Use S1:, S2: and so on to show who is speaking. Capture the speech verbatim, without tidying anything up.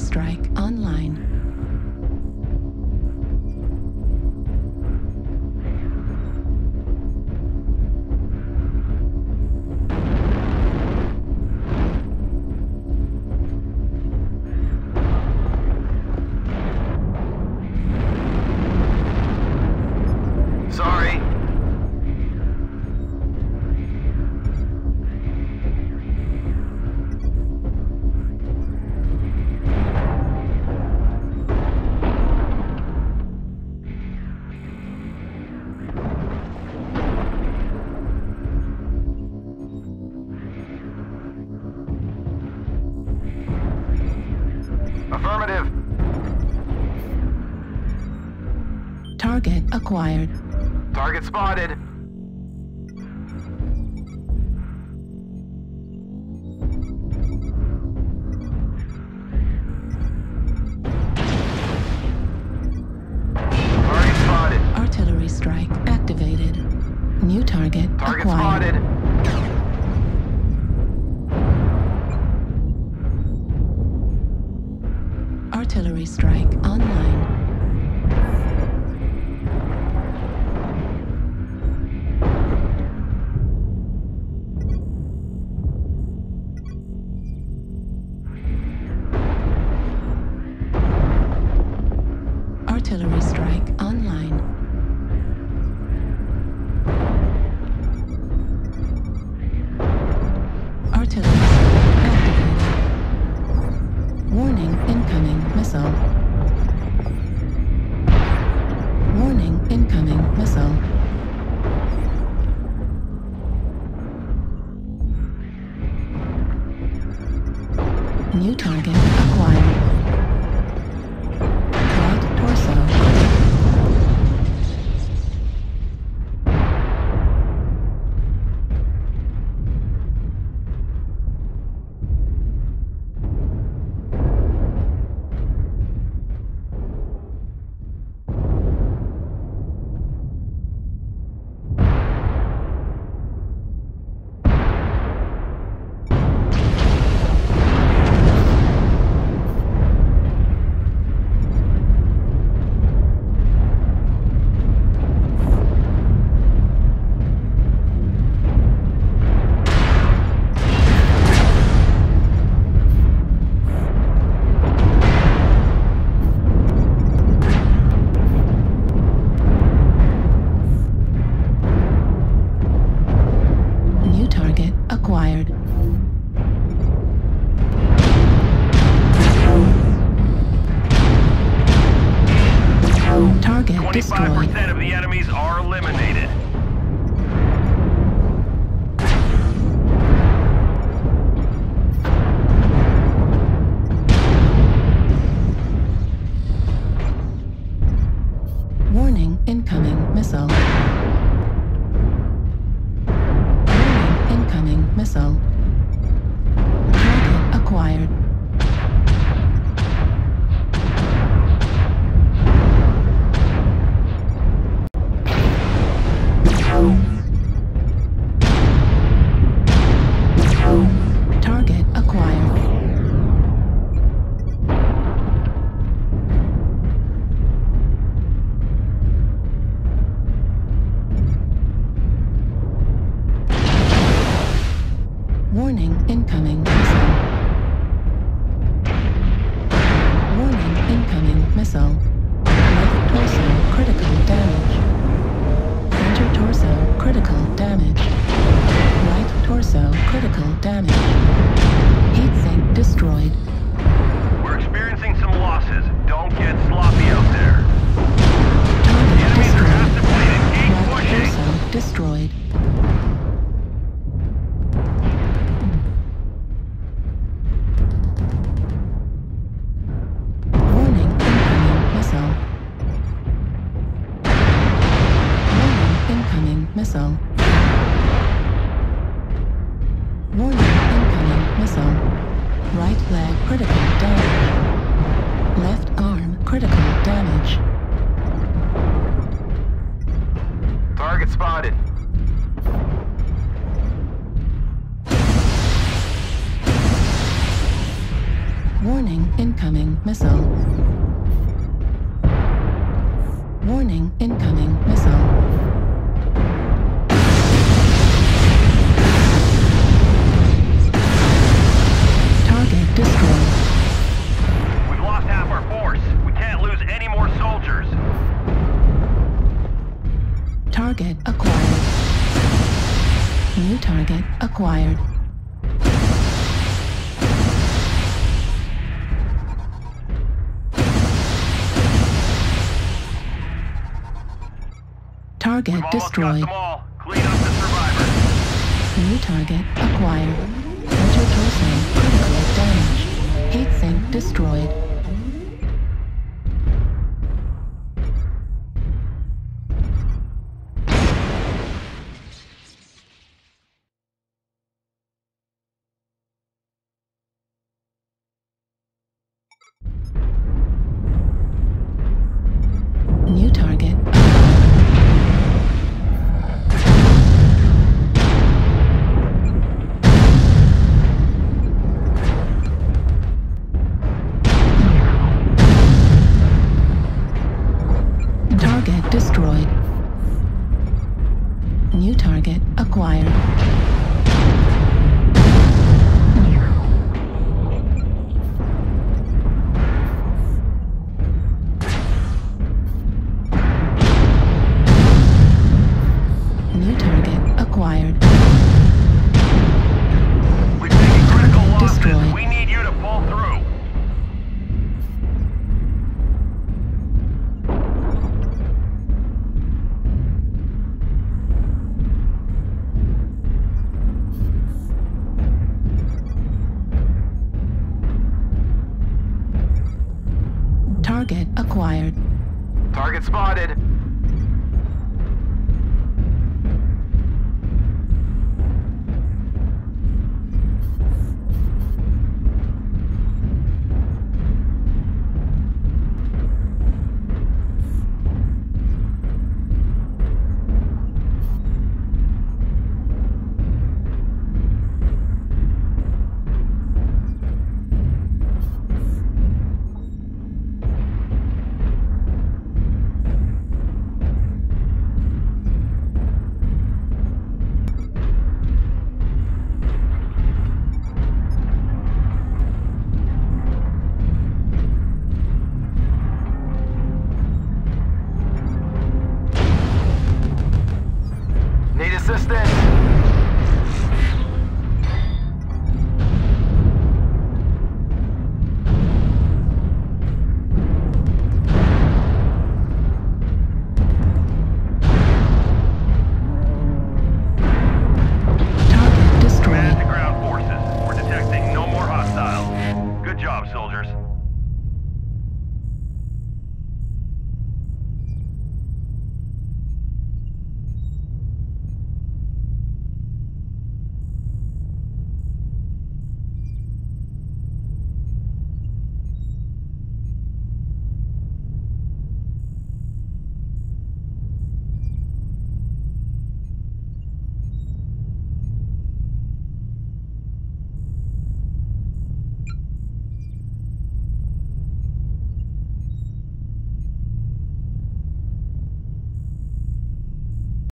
S1: strike online.
S2: Sorry. Affirmative.
S1: Target acquired.
S2: Target spotted. Target spotted.
S1: Artillery strike activated. New target
S2: Target
S1: acquired.
S2: spotted.
S1: Artillery strike online. Artillery strike online. Artillery strike activated. Warning, incoming missile. Warning, incoming missile. New target acquired. Right torso. New target acquired. Target
S2: twenty-five
S1: destroyed.
S2: percent of the enemies are eliminated.
S1: Warning, incoming missile. Warning, incoming missile. Target acquired. Target acquired. Warning, incoming missile. Warning, incoming missile. Left torso, critical damage. Center torso, critical damage. Right torso, critical damage. Heat sink destroyed.
S2: We're experiencing some losses. Don't get sloppy out there.
S1: Target
S2: Enemies are
S1: destroyed.
S2: half depleted. Keep
S1: Right
S2: pushing.
S1: torso destroyed. Warning, incoming missile. Warning, incoming missile. Warning, incoming missile. Right leg critical damage. Left arm critical damage.
S2: Target spotted.
S1: Warning, incoming missile. Warning, incoming missile. Target destroyed.
S2: We've lost half our force. We can't lose any more soldiers.
S1: Target acquired. New target acquired. Target
S2: We've almost
S1: destroyed.
S2: got them all. Clean up the survivors.
S1: New target acquired. Enter torso critically damaged. Heat sink destroyed. New target Target destroyed. New target acquired. New target acquired.
S2: We've taken critical
S1: Target
S2: losses.
S1: destroyed.
S2: We need you to pull through.
S1: Target acquired.
S2: Target spotted. Need assistance.